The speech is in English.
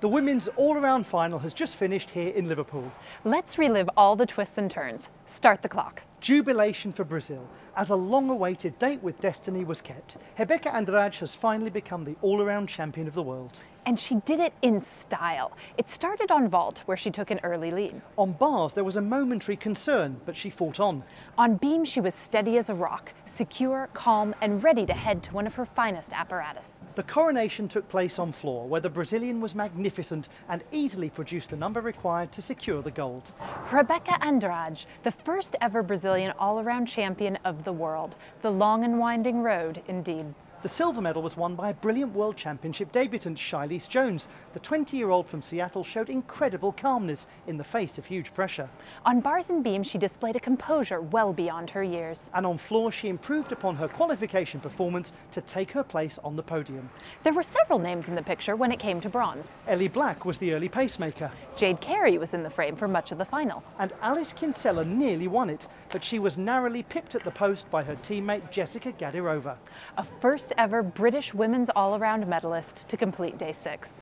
The women's all-around final has just finished here in Liverpool. Let's relive all the twists and turns. Start the clock. Jubilation for Brazil, as a long-awaited date with destiny was kept. Rebeca Andrade has finally become the all-around champion of the world. And she did it in style. It started on vault, where she took an early lead. On bars, there was a momentary concern, but she fought on. On beam, she was steady as a rock, secure, calm, and ready to head to one of her finest apparatus. The coronation took place on floor, where the Brazilian was magnificent and easily produced the number required to secure the gold. Rebeca Andrade, the first ever Brazilian all-around champion of the world. The long and winding road, indeed. The silver medal was won by a brilliant World Championship debutant, Shilese Jones. The 20-year-old from Seattle showed incredible calmness in the face of huge pressure. On bars and beam, she displayed a composure well beyond her years. And on floor, she improved upon her qualification performance to take her place on the podium. There were several names in the picture when it came to bronze. Ellie Black was the early pacemaker. Jade Carey was in the frame for much of the final. And Alice Kinsella nearly won it, but she was narrowly pipped at the post by her teammate Jessica Gadirova. A first ever British women's all-around medalist to complete day 6.